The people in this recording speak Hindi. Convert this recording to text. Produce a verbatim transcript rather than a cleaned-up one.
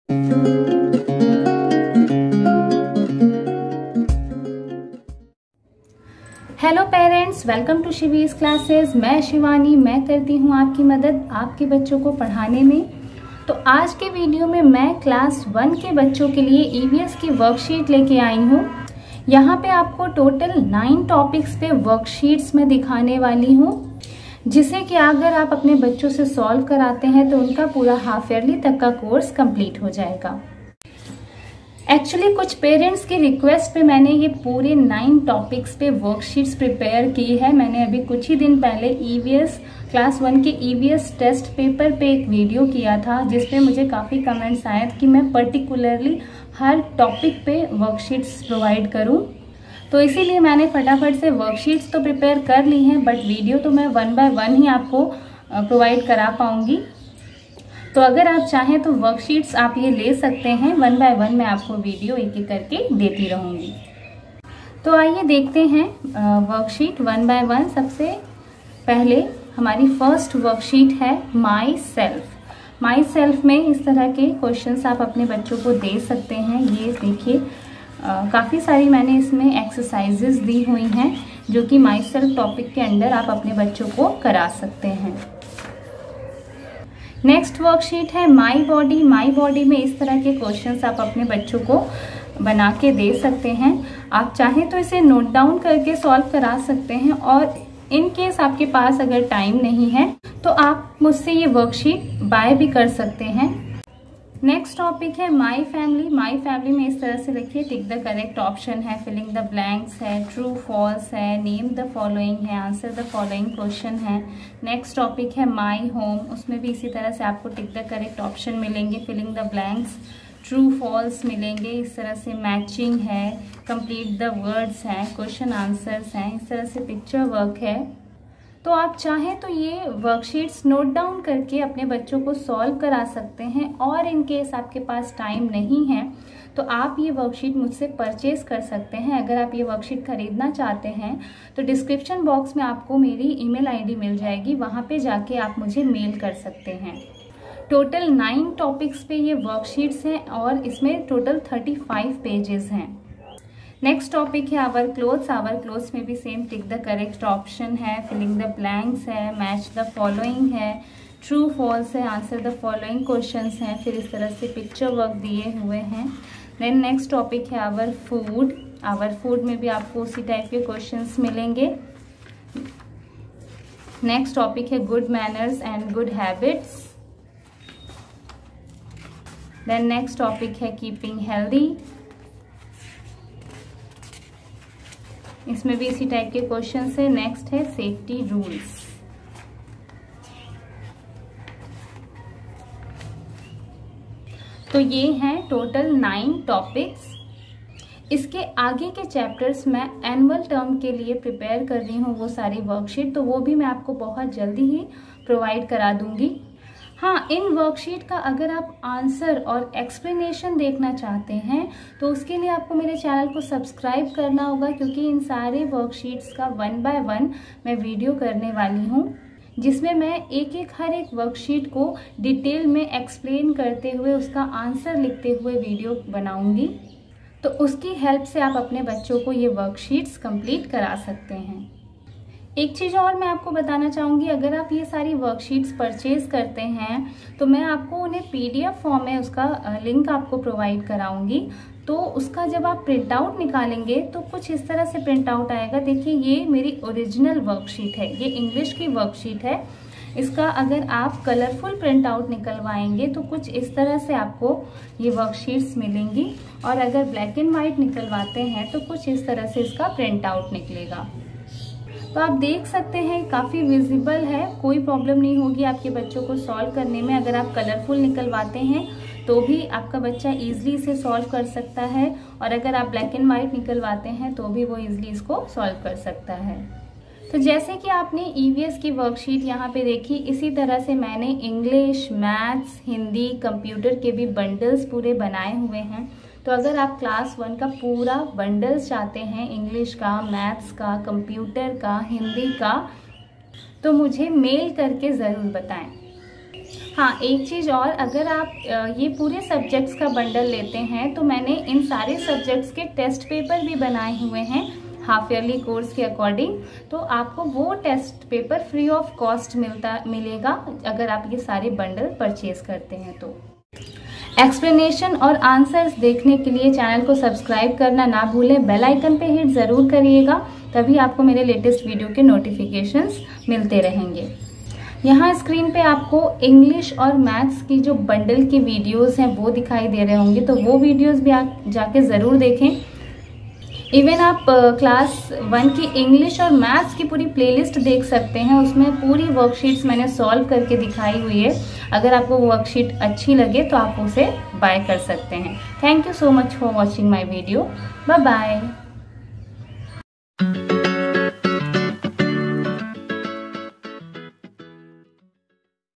Hello parents, welcome to Shivi's classes. मैं शिवानी, मैं करती हूँ आपकी मदद आपके बच्चों को पढ़ाने में। तो आज के वीडियो में मैं क्लास वन के बच्चों के लिए ईवीएस की वर्कशीट लेके आई हूँ। यहाँ पे आपको टोटल नाइन टॉपिक्स पे वर्कशीट्स में दिखाने वाली हूँ, जिसे कि अगर आप अपने बच्चों से सॉल्व कराते हैं तो उनका पूरा हाफ ईयरली तक का कोर्स कंप्लीट हो जाएगा। एक्चुअली कुछ पेरेंट्स की रिक्वेस्ट पे मैंने ये पूरे नाइन टॉपिक्स पे वर्कशीट्स प्रिपेयर की है। मैंने अभी कुछ ही दिन पहले ईवीएस क्लास वन के ईवीएस टेस्ट पेपर पे एक वीडियो किया था, जिसपे मुझे काफ़ी कमेंट्स आए कि मैं पर्टिकुलरली हर टॉपिक पे वर्कशीट्स प्रोवाइड करूं। तो इसीलिए मैंने फटाफट से वर्कशीट्स तो प्रिपेयर कर ली हैं, बट वीडियो तो मैं वन बाय वन ही आपको प्रोवाइड करा पाऊंगी। तो अगर आप चाहें तो वर्कशीट्स आप ये ले सकते हैं, वन बाय वन मैं आपको वीडियो एक एक करके देती रहूंगी। तो आइए देखते हैं वर्कशीट वन बाय वन। सबसे पहले हमारी फर्स्ट वर्कशीट है माई सेल्फ। माई सेल्फ में इस तरह के क्वेश्चंस आप अपने बच्चों को दे सकते हैं। ये देखिए काफ़ी सारी मैंने इसमें एक्सरसाइजेस दी हुई हैं, जो कि माई सेल्फ टॉपिक के अंदर आप अपने बच्चों को करा सकते हैं। नेक्स्ट वर्कशीट है माई बॉडी। माई बॉडी में इस तरह के क्वेश्चंस आप अपने बच्चों को बना के दे सकते हैं। आप चाहें तो इसे नोट डाउन करके सॉल्व करा सकते हैं, और इन केस आपके पास अगर टाइम नहीं है तो आप मुझसे ये वर्कशीट बाय भी कर सकते हैं। नेक्स्ट टॉपिक है माई फैमिली। माई फैमिली में इस तरह से लिखिए, टिक द करेक्ट ऑप्शन है, फिलिंग द ब्लैंक्स है, ट्रू फॉल्स है, नेम द फॉलोइंग है, आंसर द फॉलोइंग क्वेश्चन है। नेक्स्ट टॉपिक है माई होम। उसमें भी इसी तरह से आपको टिक द करेक्ट ऑप्शन मिलेंगे, filling the blanks, true false मिलेंगे। इस तरह से मैचिंग है, कंप्लीट द वर्ड्स हैं, क्वेश्चन आंसर्स हैं, इस तरह से पिक्चर वर्क है। तो आप चाहें तो ये वर्कशीट्स नोट डाउन करके अपने बच्चों को सॉल्व करा सकते हैं, और इन केस आपके पास टाइम नहीं है तो आप ये वर्कशीट मुझसे परचेज कर सकते हैं। अगर आप ये वर्कशीट खरीदना चाहते हैं तो डिस्क्रिप्शन बॉक्स में आपको मेरी ईमेल आईडी मिल जाएगी, वहाँ पे जाके आप मुझे मेल कर सकते हैं। टोटल नाइन टॉपिक्स पे ये वर्कशीट्स हैं, और इसमें टोटल थर्टी फाइव पेजेस हैं। नेक्स्ट टॉपिक है आवर क्लोथ्स। आवर क्लोथ्स में भी same tick the correct option है, फिलिंग द ब्लैंक्स है, मैच द फॉलोइंग है, ट्रू फॉल्स है, आंसर द फॉलोइंग क्वेश्चंस हैं। फिर इस तरह से पिक्चर वर्क दिए हुए हैं। देन नेक्स्ट टॉपिक है आवर फूड। आवर फूड में भी आपको उसी टाइप के क्वेश्चंस मिलेंगे। नेक्स्ट टॉपिक है good manners and good habits. Then next topic है कीपिंग हेल्दी। इसमें भी इसी टाइप के क्वेश्चन है। नेक्स्ट है सेफ्टी रूल्स। तो ये हैं टोटल नाइन टॉपिक्स। इसके आगे के चैप्टर्स मैं एनुअल टर्म के लिए प्रिपेयर कर रही हूँ, वो सारी वर्कशीट, तो वो भी मैं आपको बहुत जल्दी ही प्रोवाइड करा दूंगी। हाँ, इन वर्कशीट का अगर आप आंसर और एक्सप्लेनेशन देखना चाहते हैं तो उसके लिए आपको मेरे चैनल को सब्सक्राइब करना होगा, क्योंकि इन सारे वर्कशीट्स का वन बाय वन मैं वीडियो करने वाली हूँ, जिसमें मैं एक एक हर एक वर्कशीट को डिटेल में एक्सप्लेन करते हुए उसका आंसर लिखते हुए वीडियो बनाऊंगी। तो उसकी हेल्प से आप अपने बच्चों को ये वर्कशीट्स कंप्लीट करा सकते हैं। एक चीज़ और मैं आपको बताना चाहूँगी, अगर आप ये सारी वर्कशीट्स परचेज करते हैं तो मैं आपको उन्हें पीडीएफ फॉर्म में उसका लिंक आपको प्रोवाइड कराऊंगी। तो उसका जब आप प्रिंट आउट निकालेंगे तो कुछ इस तरह से प्रिंट आउट आएगा। देखिए, ये मेरी ओरिजिनल वर्कशीट है, ये इंग्लिश की वर्कशीट है। इसका अगर आप कलरफुल प्रिंट आउट निकलवाएंगे तो कुछ इस तरह से आपको ये वर्कशीट्स मिलेंगी, और अगर ब्लैक एंड वाइट निकलवाते हैं तो कुछ इस तरह से इसका प्रिंट आउट निकलेगा। तो आप देख सकते हैं काफ़ी विजिबल है, कोई प्रॉब्लम नहीं होगी आपके बच्चों को सॉल्व करने में। अगर आप कलरफुल निकलवाते हैं तो भी आपका बच्चा इजीली इसे सॉल्व कर सकता है, और अगर आप ब्लैक एंड वाइट निकलवाते हैं तो भी वो इजीली इसको सॉल्व कर सकता है। तो जैसे कि आपने ईवीएस की वर्कशीट यहाँ पे देखी, इसी तरह से मैंने इंग्लिश, मैथ्स, हिंदी, कंप्यूटर के भी बंडल्स पूरे बनाए हुए हैं। तो अगर आप क्लास वन का पूरा बंडल्स चाहते हैं, इंग्लिश का, मैथ्स का, कंप्यूटर का, हिंदी का, तो मुझे मेल करके ज़रूर बताएं। हाँ, एक चीज़ और, अगर आप ये पूरे सब्जेक्ट्स का बंडल लेते हैं तो मैंने इन सारे सब्जेक्ट्स के टेस्ट पेपर भी बनाए हुए हैं हाफ ईयरली कोर्स के अकॉर्डिंग, तो आपको वो test paper free of cost मिलता मिलेगा अगर आप ये सारे बंडल परचेज करते हैं तो। एक्सप्लेनेशन और आंसर्स देखने के लिए चैनल को सब्सक्राइब करना ना भूलें, बेल आइकन पे हिट ज़रूर करिएगा, तभी आपको मेरे लेटेस्ट वीडियो के नोटिफिकेशंस मिलते रहेंगे। यहाँ स्क्रीन पे आपको इंग्लिश और मैथ्स की जो बंडल की वीडियोस हैं वो दिखाई दे रहे होंगे, तो वो वीडियोस भी आप जाके ज़रूर देखें। इवन आप क्लास वन की इंग्लिश और मैथ्स की पूरी प्लेलिस्ट देख सकते हैं, उसमें पूरी वर्कशीट्स मैंने सॉल्व करके दिखाई हुई है। अगर आपको वर्कशीट अच्छी लगे तो आप उसे बाय कर सकते हैं। Thank you so much for watching my video. Bye bye.